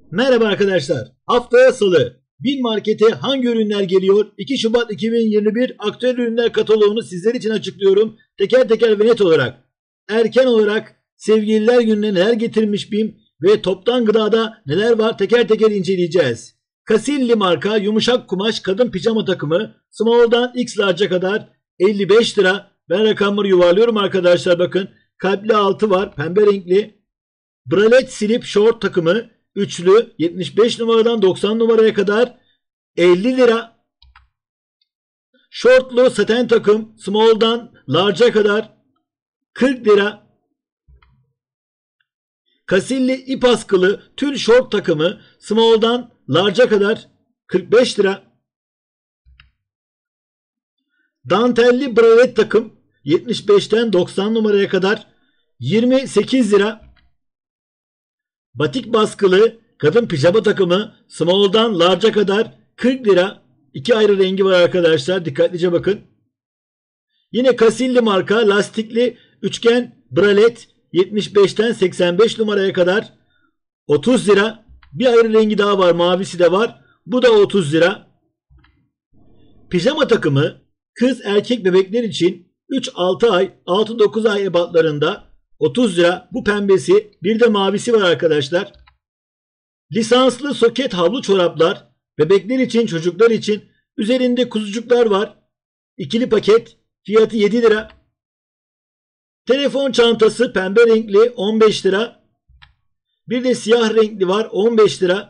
Merhaba arkadaşlar. Haftaya Salı. Bin Market'e hangi ürünler geliyor? 2 Şubat 2021 aktüel ürünler kataloğunu sizler için açıklıyorum. Teker teker ve net olarak. Erken olarak Sevgililer Günü'ne neler getirmiş BİM ve toptan gıdada neler var teker teker inceleyeceğiz. Casilli marka yumuşak kumaş kadın pijama takımı small'dan X large'a kadar 55 lira. Ben rakamları yuvarlıyorum arkadaşlar, bakın. Kalpli altı var, pembe renkli. Bralette slip short takımı üçlü 75 numaradan 90 numaraya kadar 50 lira. Shortlu saten takım small'dan large'a kadar 40 lira. Casilli ip askılı tül short takımı small'dan large'a kadar 45 lira. Dantelli bralette takım 75'ten 90 numaraya kadar 28 lira. Batik baskılı kadın pijama takımı small'dan large'a kadar 40 lira. İki ayrı rengi var arkadaşlar. Dikkatlice bakın. Yine Casilli marka lastikli üçgen bralet 75'ten 85 numaraya kadar 30 lira. Bir ayrı rengi daha var. Mavisi de var. Bu da 30 lira. Pijama takımı kız erkek bebekler için 3-6 ay 6-9 ay ebatlarında 30 lira. Bu pembesi. Bir de mavisi var arkadaşlar. Lisanslı soket havlu çoraplar bebekler için, çocuklar için. Üzerinde kuzucuklar var. İkili paket. Fiyatı 7 lira. Telefon çantası pembe renkli 15 lira. Bir de siyah renkli var 15 lira.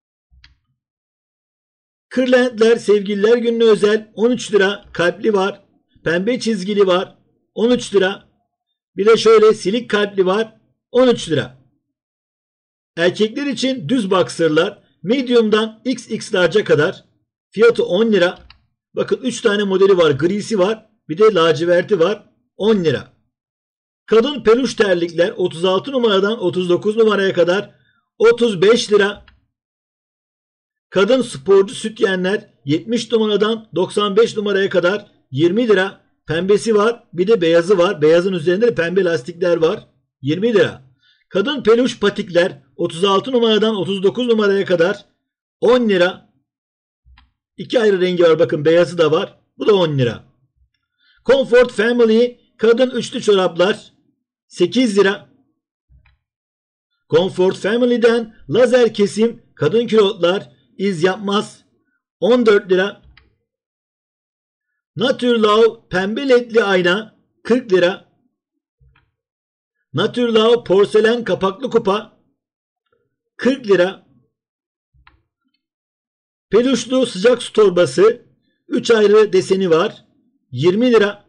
Kırlentler Sevgililer Günü'ne özel 13 lira. Kalpli var. Pembe çizgili var 13 lira. Bir de şöyle silik kalpli var 13 lira. Erkekler için düz boxer'lar medium'dan XX large'a kadar fiyatı 10 lira. Bakın 3 tane modeli var. Grisi var. Bir de laciverti var. 10 lira. Kadın peluş terlikler 36 numaradan 39 numaraya kadar 35 lira. Kadın sporcu sütyenler 70 numaradan 95 numaraya kadar 20 lira. Pembesi var. Bir de beyazı var. Beyazın üzerinde de pembe lastikler var. 20 lira. Kadın peluş patikler 36 numaradan 39 numaraya kadar 10 lira. İki ayrı rengi var. Bakın beyazı da var. Bu da 10 lira. Comfort Family kadın üçlü çoraplar 8 lira. Comfort Family'den lazer kesim kadın külotlar iz yapmaz 14 lira. Naturelove pembe ledli ayna 40 lira. Naturelove porselen kapaklı kupa 40 lira. Peluşlu sıcak su torbası 3 ayrı deseni var 20 lira.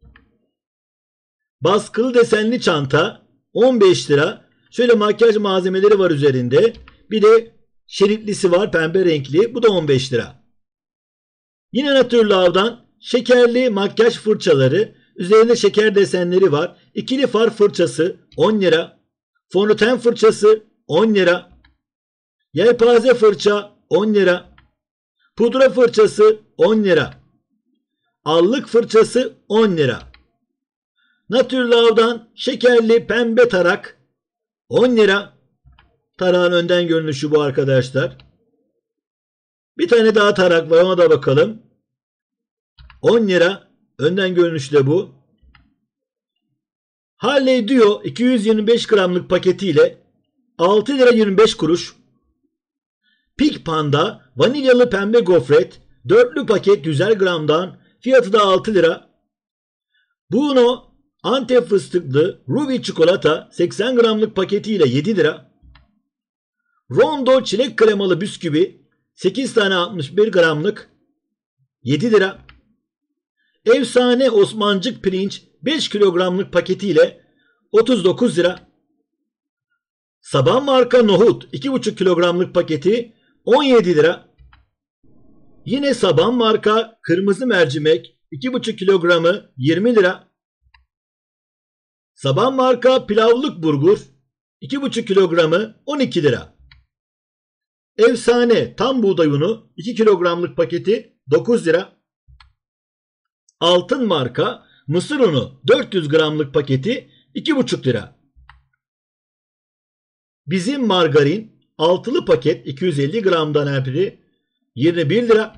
Baskılı desenli çanta 15 lira. Şöyle makyaj malzemeleri var üzerinde. Bir de şeritlisi var pembe renkli. Bu da 15 lira. Yine Naturellove'dan şekerli makyaj fırçaları. Üzerinde şeker desenleri var. İkili far fırçası 10 lira. Fondöten fırçası 10 lira. Yelpaze fırça 10 lira. Pudra fırçası 10 lira. Allık fırçası 10 lira. Naturellove'dan şekerli pembe tarak 10 lira. Tarağın önden görünüşü bu arkadaşlar. Bir tane daha tarak var, ona da bakalım. 10 lira. Önden görünüşü de bu. Harley Duo 225 gramlık paketiyle 6 lira 25 kuruş. Pink Panda vanilyalı pembe gofret 4'lü paket 100'er gramdan fiyatı da 6 lira. Bruno Antep fıstıklı Ruby çikolata 80 gramlık paketiyle 7 lira. Rondo çilek kremalı bisküvi 8 tane 61 gramlık 7 lira. Efsane Osmancık pirinç 5 kilogramlık paketiyle 39 lira. Saban marka nohut 2,5 kilogramlık paketi 17 lira. Yine Saban marka kırmızı mercimek 2,5 kilogramı 20 lira. Saban marka pilavlık bulgur 2,5 kilogramı 12 lira. Efsane tam buğday unu 2 kilogramlık paketi 9 lira. Altın marka mısır unu 400 gramlık paketi 2,5 lira. Bizim margarin altılı paket 250 gramdan her biri 21 lira.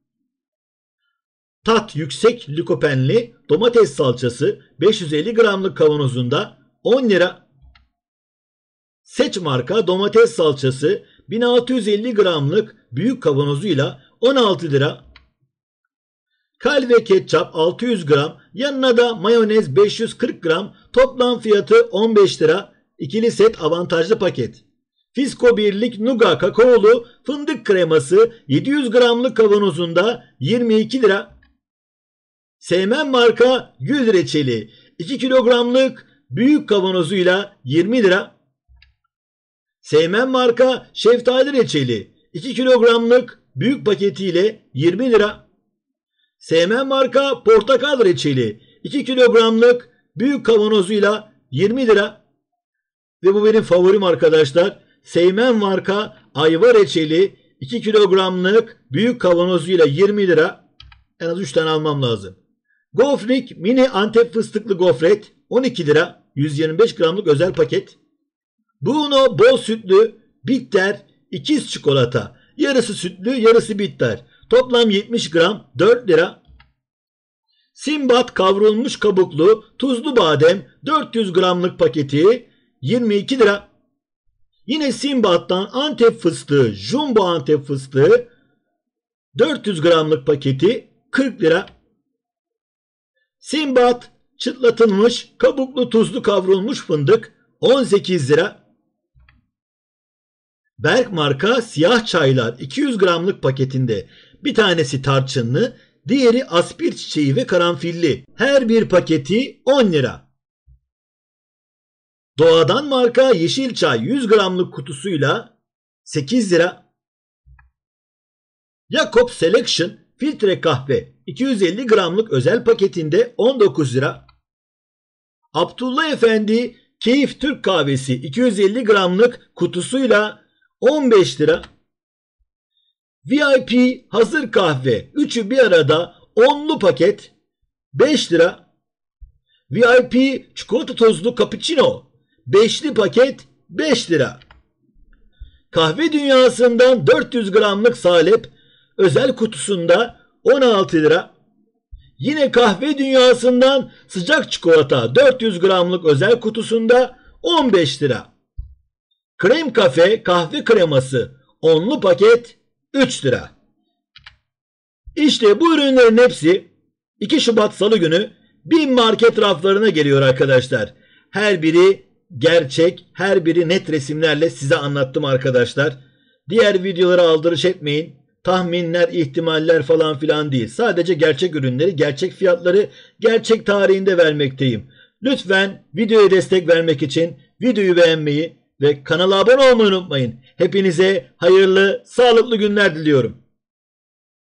Tat yüksek likopenli domates salçası 550 gramlık kavanozunda 10 lira. Seç marka domates salçası 1650 gramlık büyük kavanozuyla 16 lira. Kalve ketçap 600 gram, yanına da mayonez 540 gram, toplam fiyatı 15 lira. İkili set avantajlı paket. Fisko birlik Nuga kakaolu fındık kreması 700 gramlık kavanozunda 22 lira. Seymen marka gül reçeli 2 kilogramlık büyük kavanozuyla 20 lira. Seymen marka şeftali reçeli 2 kilogramlık büyük paketiyle 20 lira. Seymen marka portakal reçeli 2 kilogramlık büyük kavanozuyla 20 lira. Ve bu benim favorim arkadaşlar. Seymen marka ayva reçeli 2 kilogramlık büyük kavanozuyla 20 lira. En az 3 tane almam lazım. Gofrik mini Antep fıstıklı gofret 12 lira. 125 gramlık özel paket. Bruno bol sütlü bitter ikiz çikolata. Yarısı sütlü yarısı bitter. Toplam 70 gram 4 lira. Simbat kavrulmuş kabuklu tuzlu badem 400 gramlık paketi 22 lira. Yine Simbat'tan Antep fıstığı jumbo Antep fıstığı 400 gramlık paketi 40 lira. Simbat çıtlatılmış kabuklu tuzlu kavrulmuş fındık 18 lira. Berk marka siyah çaylar 200 gramlık paketinde bir tanesi tarçınlı, diğeri aspir çiçeği ve karanfilli. Her bir paketi 10 lira. Doğadan marka yeşil çay 100 gramlık kutusuyla 8 lira. Jacob Selection filtre kahve 250 gramlık özel paketinde 19 lira. Abdullah Efendi Keyif Türk kahvesi 250 gramlık kutusuyla 15 lira. VIP hazır kahve 3'ü bir arada 10'lu paket 5 lira. VIP çikolata tozlu cappuccino 5'li paket 5 lira. Kahve dünyasından 400 gramlık salep özel kutusunda 16 lira. Yine kahve dünyasından sıcak çikolata 400 gramlık özel kutusunda 15 lira. Krem kafe kahve kreması 10'lu paket 3 lira. İşte bu ürünlerin hepsi 2 Şubat Salı günü BİM market raflarına geliyor arkadaşlar. Her biri gerçek, her biri net resimlerle size anlattım arkadaşlar. Diğer videolara aldırış etmeyin. Tahminler, ihtimaller falan filan değil. Sadece gerçek ürünleri, gerçek fiyatları, gerçek tarihinde vermekteyim. Lütfen videoya destek vermek için videoyu beğenmeyi ve kanala abone olmayı unutmayın. Hepinize hayırlı, sağlıklı günler diliyorum.